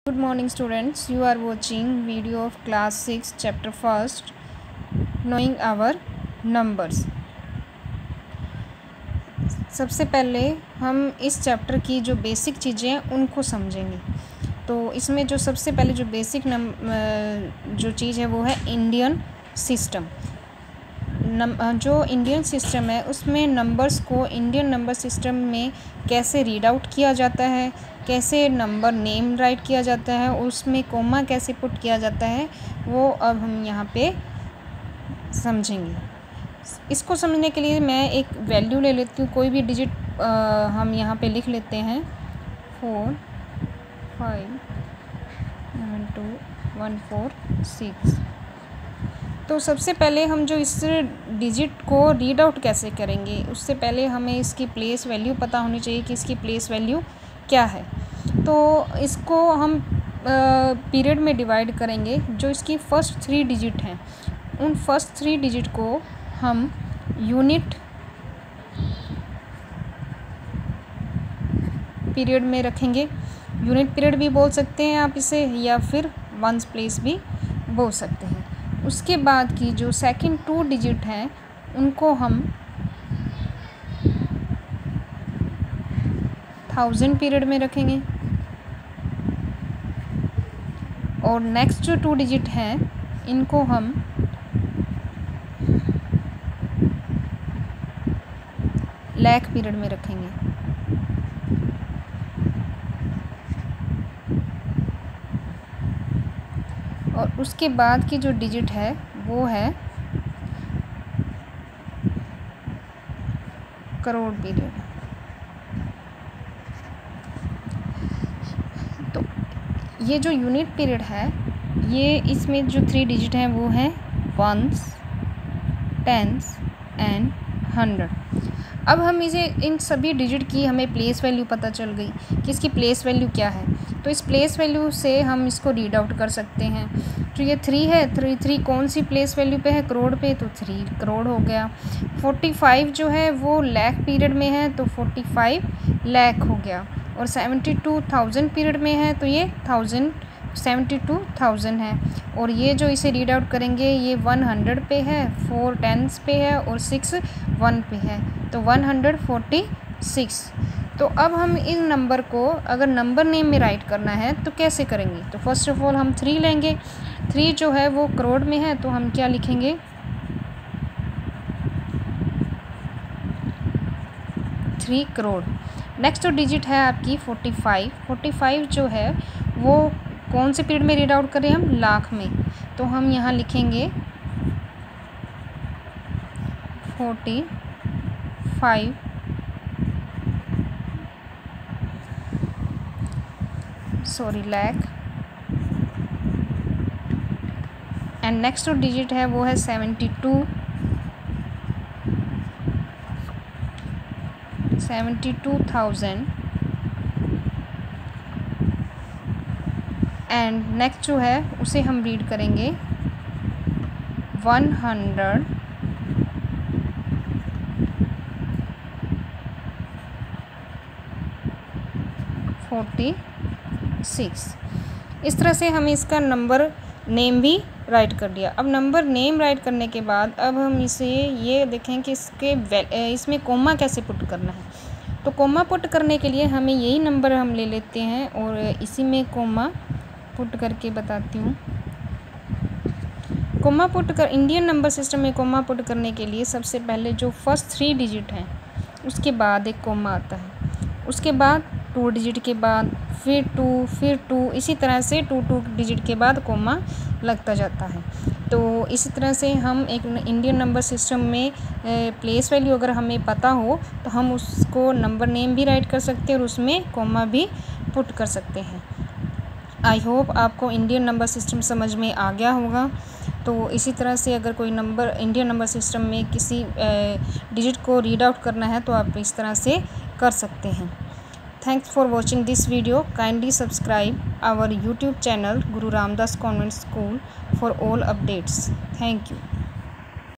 Good morning students, you are watching video of class 6 chapter 1st knowing our numbers। सबसे पहले हम इस chapter की जो बेसिक चीज़ें हैं उनको समझेंगे। तो इसमें जो सबसे पहले जो बेसिक जो चीज़ है वो है इंडियन सिस्टम। जो इंडियन सिस्टम है उसमें नंबर्स को इंडियन नंबर सिस्टम में कैसे रीड आउट किया जाता है, कैसे नंबर नेम राइट किया जाता है, उसमें कोमा कैसे पुट किया जाता है, वो अब हम यहाँ पे समझेंगे। इसको समझने के लिए मैं एक वैल्यू ले लेती हूँ, कोई भी डिजिट हम यहाँ पे लिख लेते हैं 4 5 7 2 1 4 6। तो सबसे पहले हम जो इस डिजिट को रीड आउट कैसे करेंगे, उससे पहले हमें इसकी प्लेस वैल्यू पता होनी चाहिए कि इसकी प्लेस वैल्यू क्या है। तो इसको हम पीरियड में डिवाइड करेंगे। जो इसकी फर्स्ट 3 डिजिट हैं उन फर्स्ट 3 डिजिट को हम यूनिट पीरियड में रखेंगे। यूनिट पीरियड भी बोल सकते हैं आप इसे, या फिर वंस प्लेस भी बोल सकते हैं। उसके बाद की जो सेकंड 2 डिजिट हैं उनको हम 1000 पीरियड में रखेंगे, और नेक्स्ट जो 2 डिजिट हैं इनको हम लाख पीरियड में रखेंगे। और उसके बाद की जो डिजिट है वो है करोड़ पीरियड। तो ये जो यूनिट पीरियड है, ये इसमें जो 3 डिजिट हैं वो हैं वंस, टेंस एंड 100। अब हम इसे इन सभी डिजिट की हमें प्लेस वैल्यू पता चल गई कि इसकी प्लेस वैल्यू क्या है। तो इस प्लेस वैल्यू से हम इसको रीड आउट कर सकते हैं। तो ये 3 है, 3 कौन सी प्लेस वैल्यू पे है, करोड़ पे, तो 3 करोड़ हो गया। 45 जो है वो लाख पीरियड में है, तो 45 लाख हो गया। और 72,000 पीरियड में है, तो ये 72,000 है। और ये जो इसे रीड आउट करेंगे ये 100 पे है, 4 टेंस पे है और 6 1 पे है, तो 146। तो अब हम इन नंबर को अगर नंबर नेम में राइट करना है तो कैसे करेंगे। तो फर्स्ट ऑफ ऑल हम 3 लेंगे। 3 जो है वो करोड़ में है, तो हम क्या लिखेंगे 3 करोड़। नेक्स्ट जो डिजिट है आपकी 45। 45 जो है वो कौन से पीरियड में रीड आउट करें हम, लाख में, तो हम यहाँ लिखेंगे 45 लाख। एंड नेक्स्ट जो डिजिट है वो है 72,000। एंड नेक्स्ट जो है उसे हम रीड करेंगे 146। इस तरह से हमें इसका नंबर नेम भी राइट कर दिया। अब नंबर नेम राइट करने के बाद अब हम इसे ये देखें कि इसमें कोमा कैसे पुट करना है। तो कोमा पुट करने के लिए हमें यही नंबर हम ले लेते हैं और इसी में कोमा पुट करके बताती हूँ। कोमा पुट कर इंडियन नंबर सिस्टम में कोमा पुट करने के लिए सबसे पहले जो फर्स्ट 3 डिजिट हैं उसके बाद एक कोमा आता है, उसके बाद 2 डिजिट के बाद फिर 2, इसी तरह से 2 डिजिट के बाद कोमा लगता जाता है। तो इसी तरह से हम एक इंडियन नंबर सिस्टम में प्लेस वैल्यू अगर हमें पता हो तो हम उसको नंबर नेम भी राइट कर सकते हैं और उसमें कोमा भी पुट कर सकते हैं। आई होप आपको इंडियन नंबर सिस्टम समझ में आ गया होगा। तो इसी तरह से अगर कोई नंबर इंडियन नंबर सिस्टम में किसी डिजिट को रीड आउट करना है तो आप इस तरह से कर सकते हैं। Thanks for watching this video. Kindly subscribe our YouTube channel Guru Ramdas Convent School for all updates. Thank you.